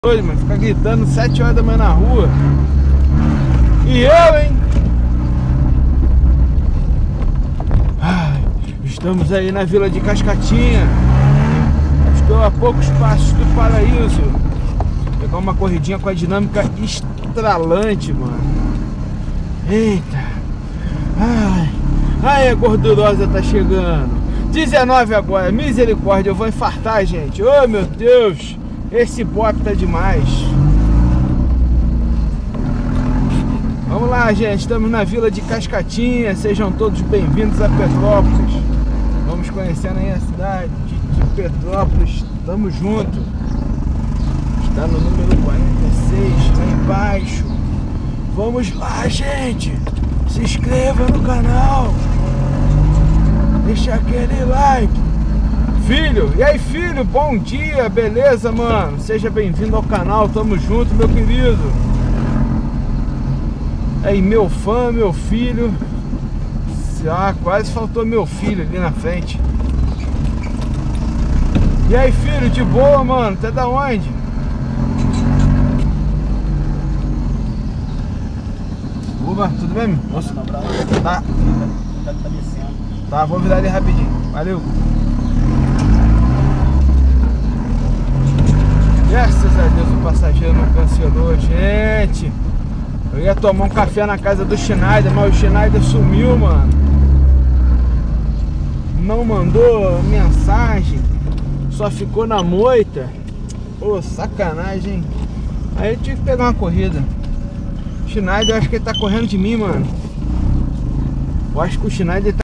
Doido, mano, ficar gritando 7 horas da manhã na rua. E eu, hein? Ai, estamos aí na Vila de Cascatinha. Estou a poucos passos do paraíso. Vou pegar uma corridinha com a dinâmica estralante, mano. Eita. Ai, a gordurosa tá chegando. 19 agora, misericórdia, eu vou infartar, gente. Oh, meu Deus. Esse bop tá demais. Vamos lá, gente. Estamos na Vila de Cascatinha. Sejam todos bem-vindos a Petrópolis. Vamos conhecendo aí a cidade de Petrópolis. Tamo junto. Está no número 46, lá embaixo. Vamos lá, gente. Se inscreva no canal. Deixa aquele like. Filho, e aí filho, bom dia, beleza, mano? Seja bem-vindo ao canal, tamo junto, meu querido. Aí, meu fã, meu filho. Ah, quase faltou meu filho ali na frente. E aí, filho, de boa, mano? Tá da onde? Uba, tudo bem? Nossa, tá. Tá, vou virar ali rapidinho. Valeu. Graças a Deus o passageiro não cancelou, gente. Eu ia tomar um café na casa do Schneider, mas o Schneider sumiu, mano. Não mandou mensagem. Só ficou na moita. Pô, sacanagem, hein? Aí eu tive que pegar uma corrida. O Schneider, eu acho que ele tá correndo de mim, mano. Eu acho que o Schneider tá